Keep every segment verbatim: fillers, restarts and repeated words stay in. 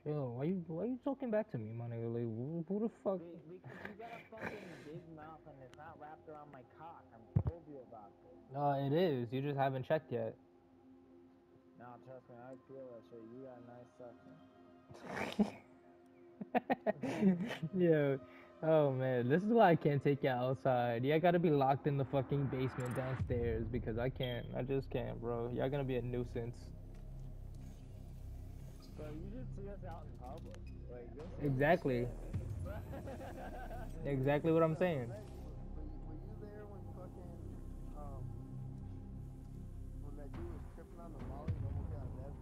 Chill. Why you why you talking back to me, my nigga? Like, who, who the fuck? Be, because you got a fucking big mouth and it's not wrapped around my cock. I'm told you about this. Uh, it is. You just haven't checked yet. Nah, trust me, I feel that shit. You got a nice suction. Yo, oh man, this is why I can't take you outside. Yeah, I gotta be locked in the fucking basement downstairs because I can't. I just can't, bro. Y'all gonna be a nuisance. Bro, you should see us out in public. Like, this is Exactly. shit. Exactly what I'm saying. Meg, were, were you, were you there when fucking um when that dude was tripping on the molly and almost got dead?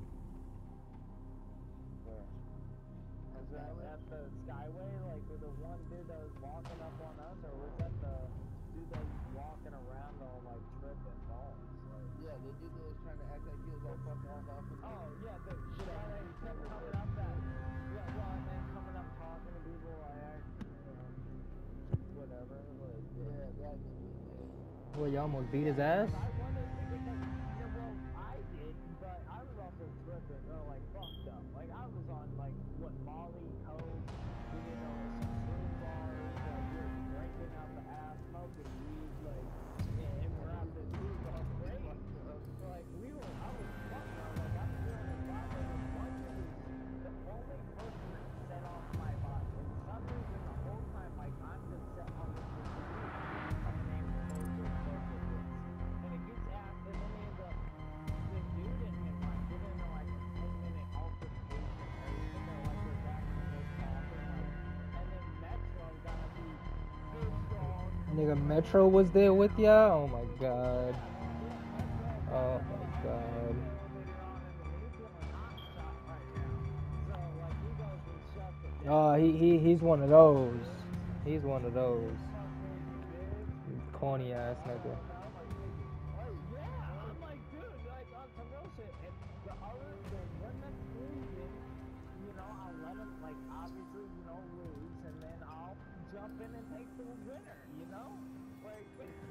Where? On Was that Skyway? at the Skyway, like with the one dude that was walking up on us, or was that the dude that was walking around all like tripping balls? Like, Yeah, the dude that was trying to act like he was all fucking tough and oh shit. yeah, the, the guy that He kept was coming dead. up that, yeah, well, and then coming up talking to people like, you know, whatever, like, Yeah, that nigga, yeah. Well, you almost beat his yeah, ass. because I wanted because yeah, well, I did, but I was also tripping, or like fucked up. Like I was on like what Molly, Coke, we didn't know some shroom bars, like we were drinking out the ass, smoking weed, like, and, and we're out this dude going crazy. Like we were, I was fucked up. Like I'm feeling the vibe. Like this one dude is the only person that set off my body. And for some reason, the whole time, like I'm just set on this disease. Her name is focus, focus this. And it gets out, and then they end up, this dude and him like get into like a ten minute altercation. They're even though like they're back and forth talking, like, and then Metro gotta be big dog. Nigga, Come Metro on, was there with down. ya. Oh my Yeah, god. yeah, Metro got Oh uh, my our god. taxi elevator on him, and he's feeling hot shot right now. So like he goes and shuts it Oh, down. he he he's one of Yeah, those. dude. He's one of Yeah, those. fucking big. Corny Bro, ass I nigga. don't know. I'm like, nigga, fight, Yeah, fight. I'm like, dude, like on some real shit. And the other, the one that's losing, you know, I'll let him, like, obviously, you know, lose, and then I'll jump in and take the winner, you know? Like,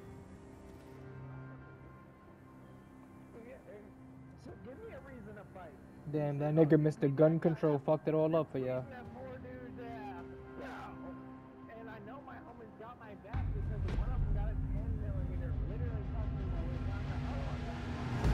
yeah, eh, so give me a reason to fight. You Damn, see, that oh, nigga you mister beat that Gun guy Control up. fucked it all You're up for ya. beating that poor dude's ass. No. And I know my homies got my back because one of them got a ten millimeter literally fucking while we were down the other one got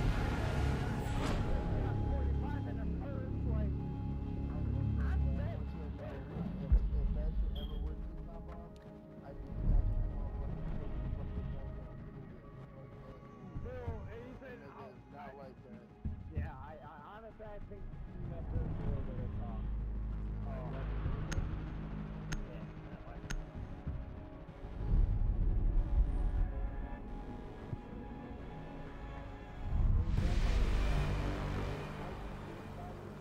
got forty-five in her purse. Like, I will say, I'm bro, I dead. want you to know, if if that shit ever were to pop off, I'd be smashing that motherfucker, putting the fucking guns on immediately. Fuck that. Dude, and he That said, nigga oh, is I, not like that. yeah, I, I honestly, I think Metro's a little bit of talk. Oh, Like, yeah, like, he definitely, uh, I think he's probably,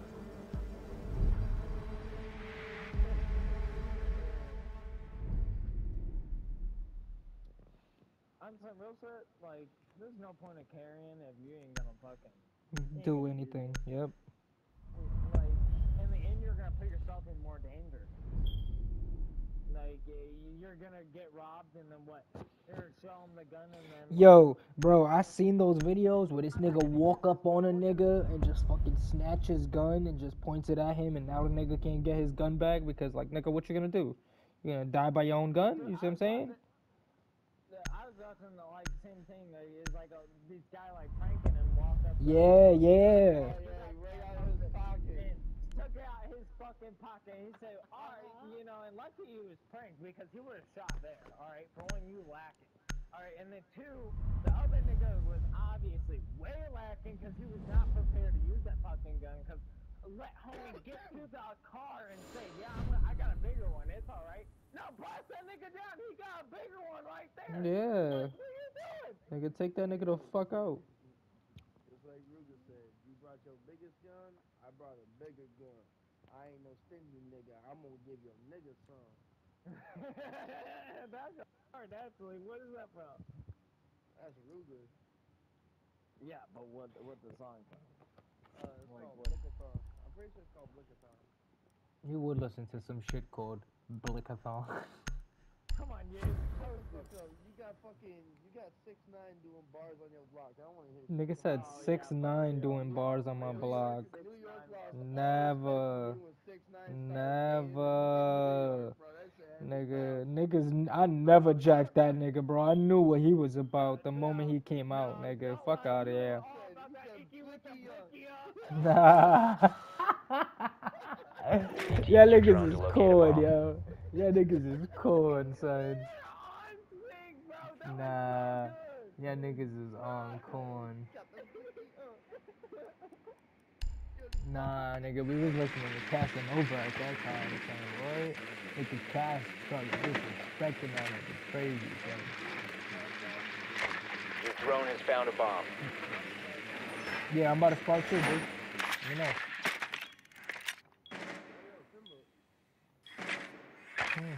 on some real shit, like, there's no point of carrying if you ain't gonna fucking, you ain't Do gonna use anything. it. Yep. Like, in the end, you're gonna put yourself in more danger. Like, uh, you're gonna get robbed, and then what? You're show them the gun, and then what? Yo, bro, I seen those videos where this nigga walk up on a nigga and just fucking snatch his gun and just points it at him, and now the nigga can't get his gun back because, like, nigga, what you gonna do? You gonna die by your own gun? Dude, You see I what I'm was saying? watching. The, I was watching the like same thing. That is like a, this guy like pranking and walked up to him Yeah, and like took, yeah. oh took yeah, out he right yeah, out of his something pocket. and took out his fucking pocket. And he said, "All right, you know," and lucky he was pranked because he would have shot there. All right, for one, you lacking. All right, and then two, the other nigga was obviously way lacking because he was not prepared to use that fucking gun. Because let homie get to the car and say, "Yeah, I'm, I got a bigger one. It's all right." No, blast that nigga down. He got a bigger one right there. Yeah. Like, what are you doing? Nigga, take that nigga the fuck out. Just like Ruger said, you brought your biggest gun, I brought a bigger gun. I ain't no stingy nigga. I'm gonna give your nigga some. That's hard, actually. What is that from? That's Ruger. Yeah, but what what the song from? Uh, it's Like called what? Blickathon. I'm pretty sure it's called Blickathon. You would listen to some shit called Blickathon. Come on, you Shut the post it. fuck up. You got fucking, you got six nine doing bars on your block. I don't want to hear shit Nigga from said you. Oh six yeah, for nine real. doing New, bars Oh, on my New really? York, block. Six New York nine law Never. He was six nine, Never. bro. That shit had me Nigga, down. niggas, I never jacked that nigga, bro. I knew what he was about the moment he came out, nigga. Fuck out of here. All about that icky with the blicky up. Nah. Yeah, niggas is corn, yo. Yeah, niggas is corn, son. On swing, bro. That Nah. was so good. Yeah, niggas is on corn. Got the blicky up. Nah, nigga, we was listening to Casanova at that time, son. What? Nigga, Cass started disrespecting that nigga crazy, son. Your drone has found a bomb. Yeah, I'm about to spark too, dude. You know. Hmm.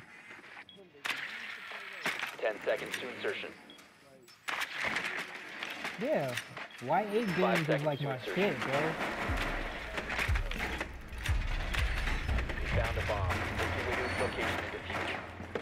Ten seconds to insertion. Yeah, Y eight Five games is seconds like to my insertion. shit, bro. You found a bomb. Activate its location to defuse.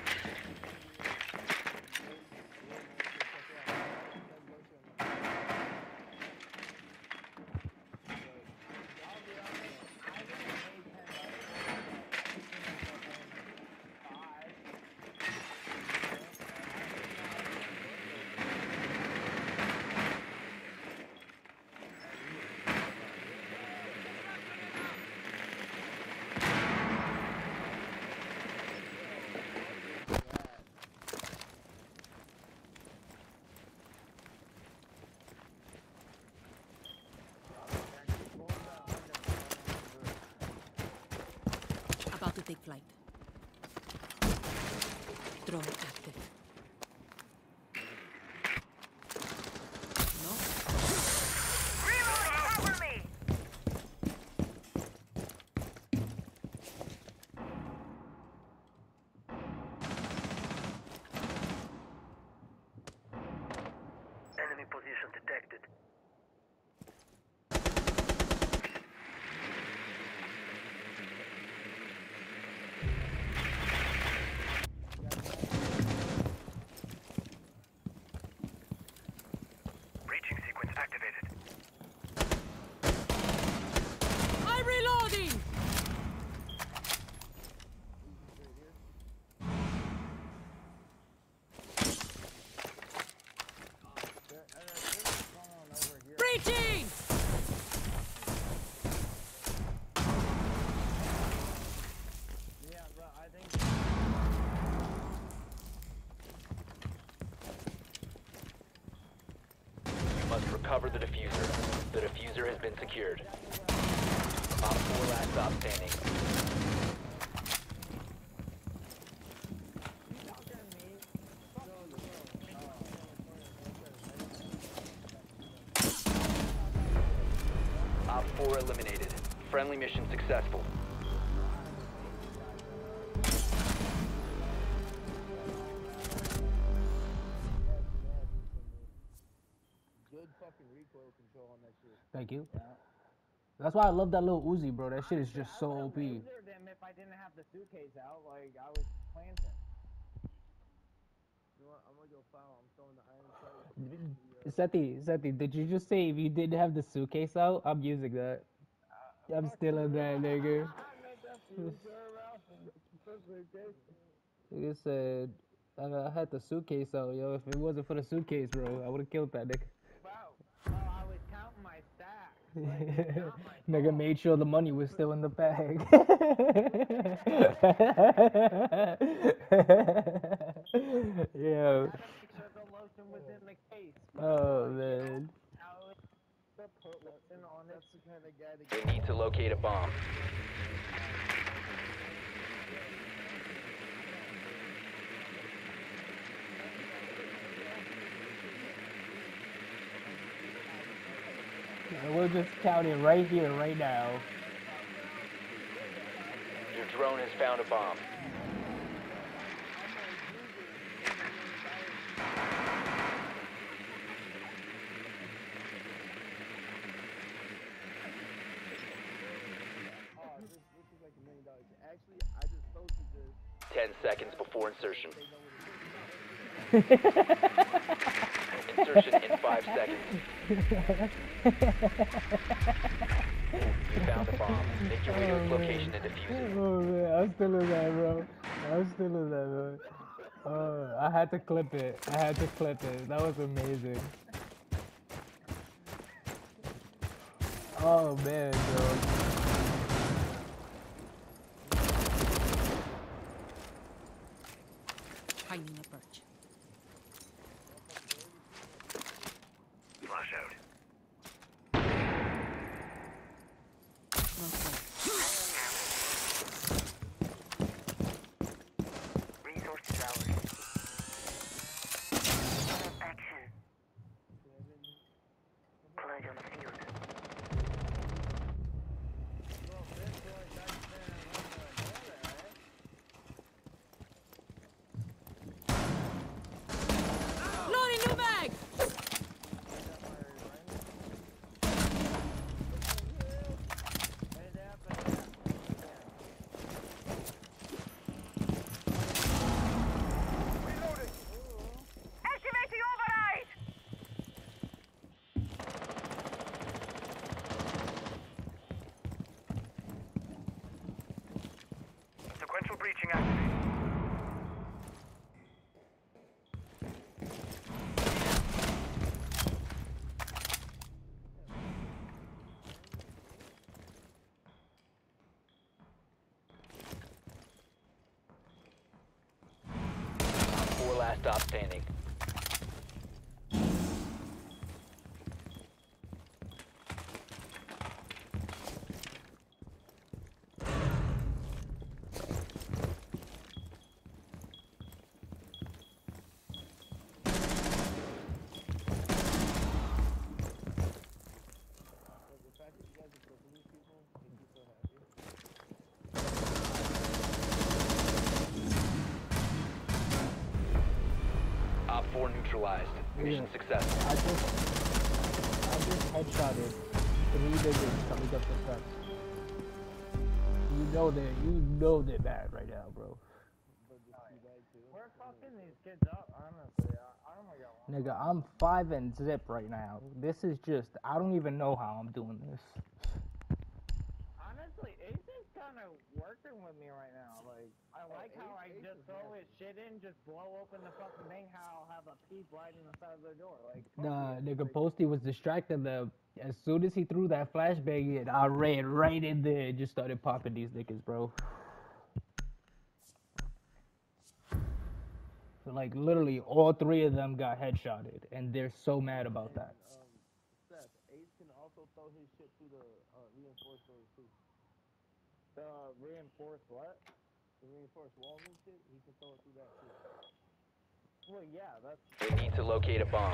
About to take flight. Drone active. No? Enemy position detected. Breaching sequence activated. I'm reloading! Breaching! Yeah, but I think You must recover the diffuser. The diffuser has been secured. Op four last stop standing. Op four eliminated. Friendly mission successful. Good fucking recoil control on that shit. Thank you. That's why I love that little Uzi, bro. That shit is just so I O would've P. lasered him if I didn't have the suitcase out. Like I was planting. You know what? I'm gonna go foul. I'm throwing the iron sight. Seti, Seti, did you just say if you didn't have the suitcase out, I'm using that. I'm stealing that, nigga. You said I I had the suitcase out, yo. If it wasn't for the suitcase, bro, I would have killed that nigga. Bro, bro, I was counting my stacks. Like, it's not my Nigga fault. made sure the money was still in the bag. Yeah. Gotta make sure the lotion was in the case. bro. Oh Like, you know, man. how it's to put lotion on it. That's the kind of guy that We need to locate a bomb. And we're just counting right here, right now. Your drone has found a bomb. oh, this, this is like a million dollars. Actually, I just posted this. Ten seconds before insertion. They know what it is. Insertion in five seconds. You found a bomb. Make your way to its location and defuse it. Oh man, I'm still in that, bro. I'm still in that, bro. Uh, I had to clip it. I had to clip it. That was amazing. Oh man, bro. Finding a perch. Flash out. No threat. Resources ours. Action. Collide on the field. Well, this boy died there on the border, eh? Loading new mag! Activating override! Sequential breaching activated. Four last stop standing. Like, the fact that you guys are cooking these people makes me so happy. Op four neutralized. Mission Yeah. successful. I just, I just headshotted three niggas coming up the steps. You know that, you know they're bad right now, bro. But just see that too. We're fucking these kids up, honestly. I, I don't got one. Nigga, I'm five and zip right now. This is just, I don't even know how I'm doing this. Honestly, Ace is kind of working with me right now. Like, I like how I Ace- Ace just is throw his shit in, just blow open the fucking thing, how I'll have a peep light in the side of their door. Like, fuck Nah, you. nigga, Like, Posty was distracted. The as soon as he threw that flashbang in, I ran right in there and just started popping these niggas, bro. So like literally, all three of them got headshotted, and they're so mad about that. And, um, Seth, Ace can also throw his shit through the uh, reinforced doors too. the reinforced what? The reinforced walls and shit, he can throw it through that too. Well, yeah, that's. We need to locate a bomb.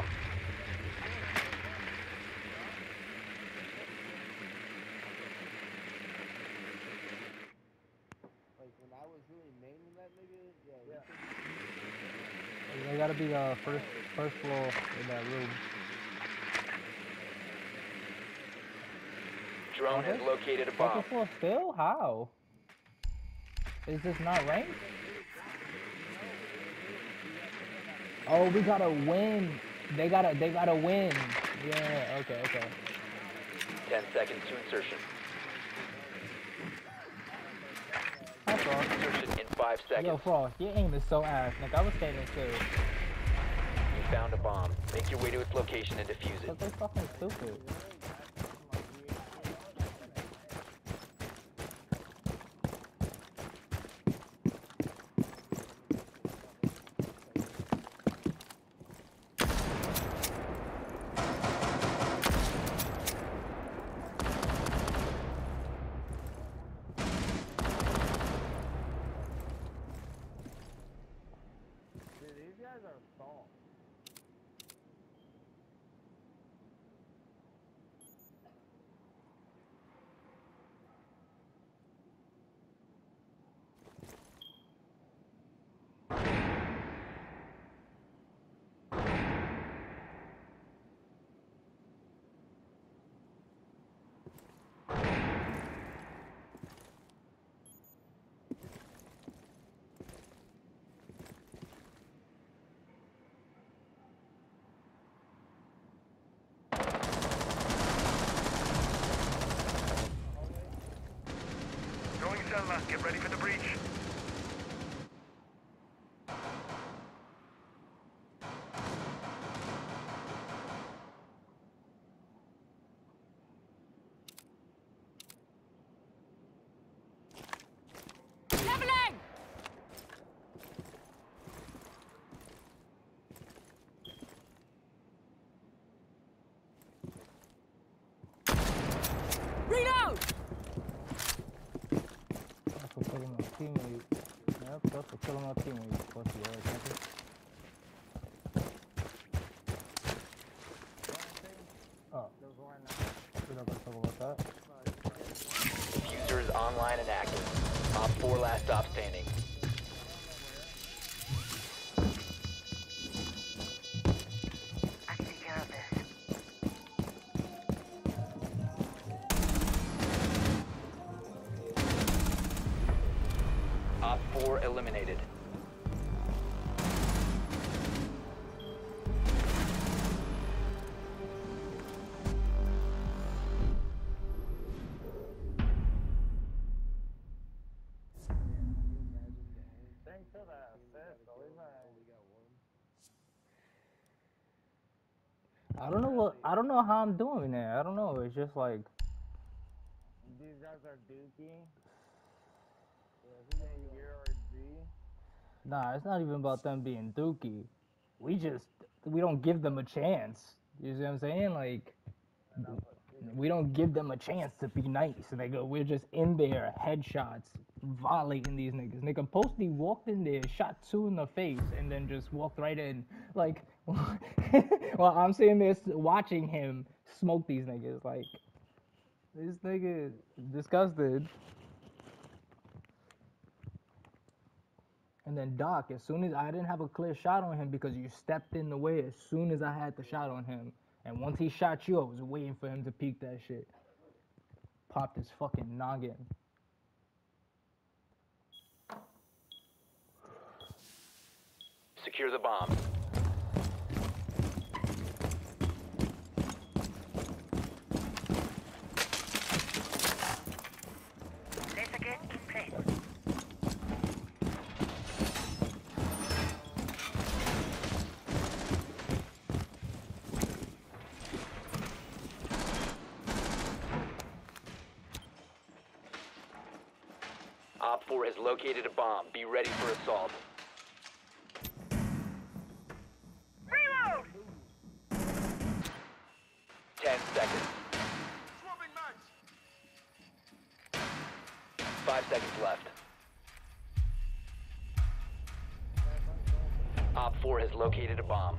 Like when I was really maining that nigga, yeah, he Yeah. could- They gotta be uh first first floor in that room. Drone has located a bomb. Second floor still? How? Is this not ranked? Oh, we gotta win. They gotta they gotta win. Yeah. Okay. Okay. Ten seconds to insertion. Hi, Frost. Insertion in five seconds. Yo, Frost, your aim is so ass. Like I was standing still. You found a bomb. Make your way to its location and defuse it. But they fucking stupid. Dude, these guys are soft. Get ready for the breach. Leveling! Reload! That's for killing my teammate. Yep, that's for killing my teammate. Pussy ass nigga. Oh, we're not gonna talk about that. Diffuser is online and active. Op four last stop standing. I can take care of this. Op four eliminated. Thanks for that assist, though. Isn't that- I don't know what. I don't know how I'm doing it. I don't know. It's just like These guys are dookie. Yeah, you're a G. nah. It's not even about them being dookie. We just we don't give them a chance. You see what I'm saying? Like we don't give them a chance to be nice. Nigga, we're just in there, headshots, volleying these niggas. Nigga, Posty walked in there, shot two in the face, and then just walked right in. Like, while I'm sitting there s- watching him smoke these niggas. Like, this nigga disgusted. And then Doc, as soon as I didn't have a clear shot on him because you stepped in the way as soon as I had the shot on him. And once he shot you, I was waiting for him to peek that shit. Popped his fucking noggin. Secure the bomb. Place again in place. Op four has located a bomb. Be ready for assault. Reload! Ten seconds. Five seconds left. Op four has located a bomb.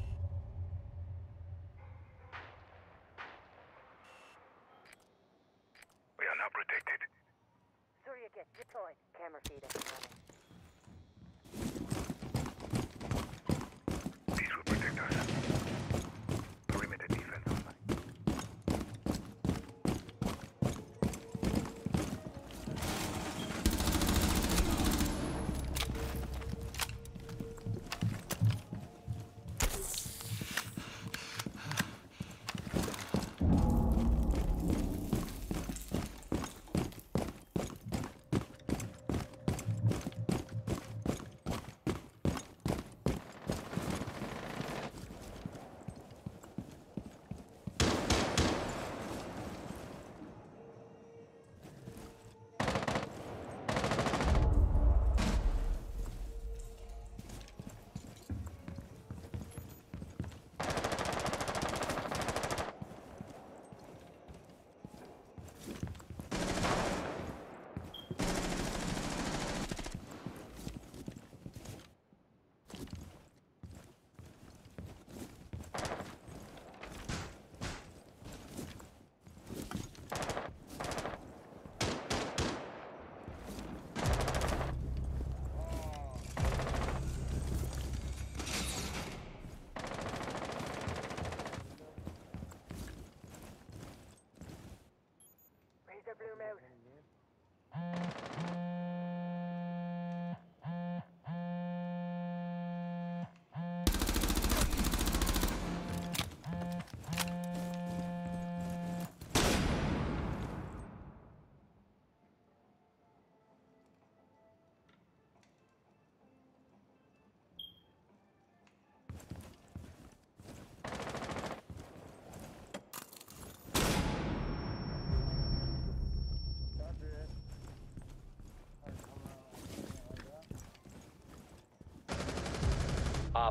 We are now protected. Surya gets deployed. Camera feed up and running. These will protect us. Perimeter defense online.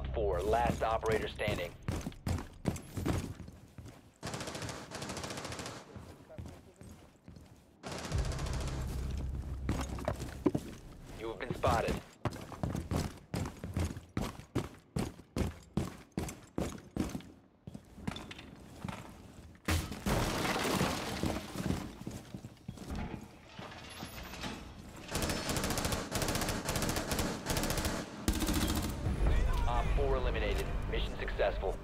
Op four, last operator standing. You have been spotted. Op four eliminated. Mission successful.